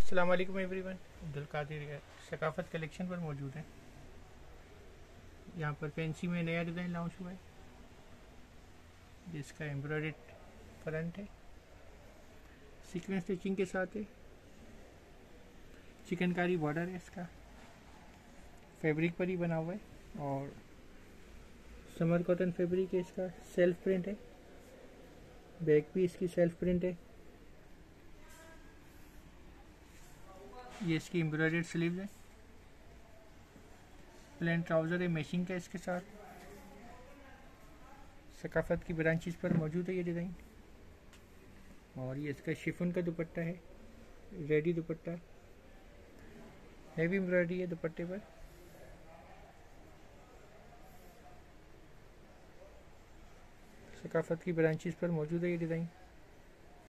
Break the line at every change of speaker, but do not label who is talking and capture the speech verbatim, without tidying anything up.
अस्सलाम वालेकुम everyone. Abdul Qadir Saqafat collection पर मौजूद है। यहाँ पर फैंसी में नया डिज़ाइन लॉन्च हुआ है जिसका एम्ब्रॉयडर्ड फ्रंट है, सीक्वेंस स्टिचिंग के साथ है, चिकनकारी बॉर्डर है, इसका फैब्रिक पर ही बना हुआ है और समर कॉटन फैब्रिक है। इसका सेल्फ प्रिंट है, बैक भी इसकी सेल्फ प्रिंट है। ये इसकी एम्ब्रॉयडर्ड स्लीव है, प्लेन ट्राउज़र है मैचिंग का इसके साथ। सकाफत की ब्रांचेस पर मौजूद है ये डिज़ाइन। और ये इसका शिफॉन का दुपट्टा है, रेडी दुपट्टा, हैवी एम्ब्रॉयडरी है दुपट्टे पर। सकाफत की ब्रांचेस पर मौजूद है ये डिज़ाइन।